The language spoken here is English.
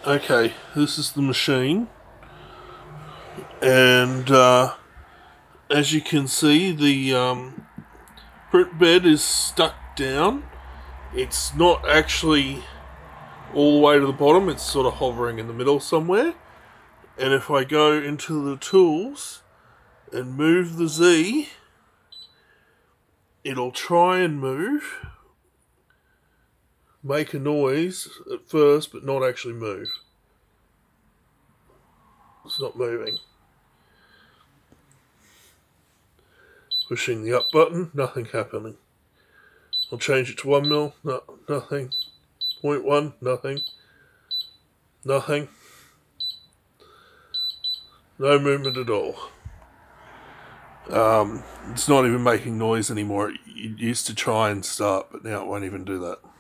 Okay, this is the machine, and as you can see, the print bed is stuck down. It's not actually all the way to the bottom, it's sort of hovering in the middle somewhere. And if I go into the tools and move the Z, it'll try and move, make a noise at first, but not actually move. It's not moving. Pushing the up button, nothing happening. I'll change it to 1 mil, no, nothing. 0.1, nothing. Nothing. No movement at all. It's not even making noise anymore. It used to try and start, but now it won't even do that.